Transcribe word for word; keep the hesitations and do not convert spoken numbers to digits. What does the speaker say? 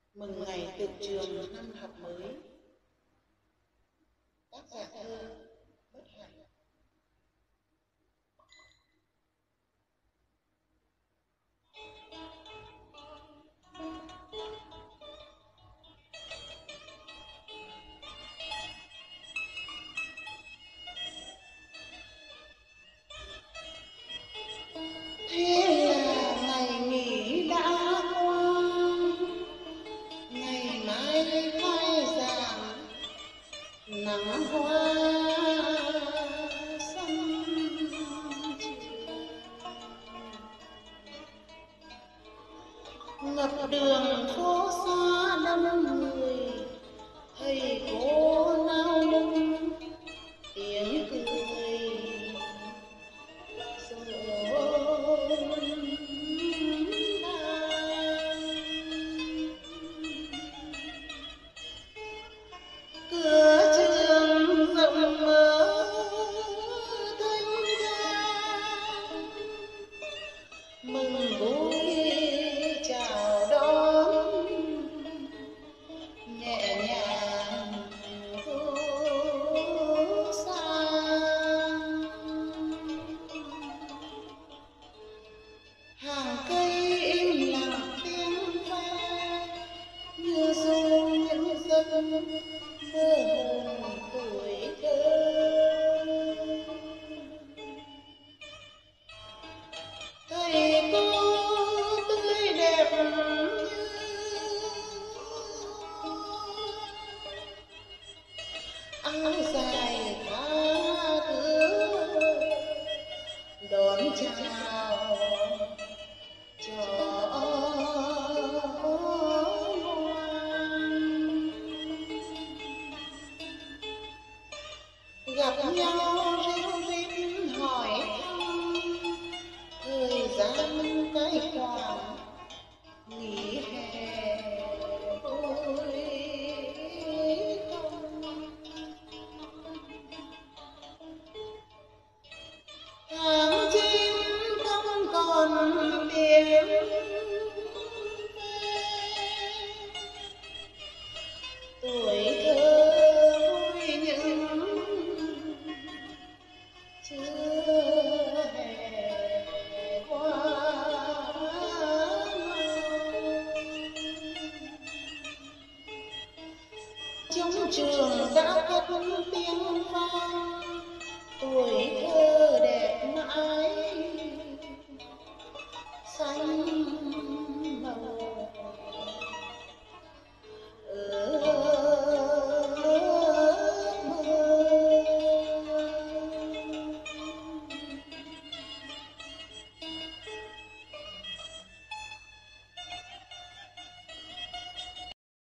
Mừng ngày tự trường năm học mới. Tác giả thơ Bất Hạnh. Thế là ngày nghỉ đã qua, ngày mai khai giảng nắng hoa sân trường, ngập đường phố xa đông người, thầy cô nao nức tiếng cười rộn ràng. Cửa trường rộng mở thanh thang, mừng vui chào đón nhẹ nhàng vô sang. Hàng cây im lặng tiếng ve như ru những giấc mơ hồn tuổi thơ. Thầy cô tươi đẹp như áo dài tha thướt đón chào trò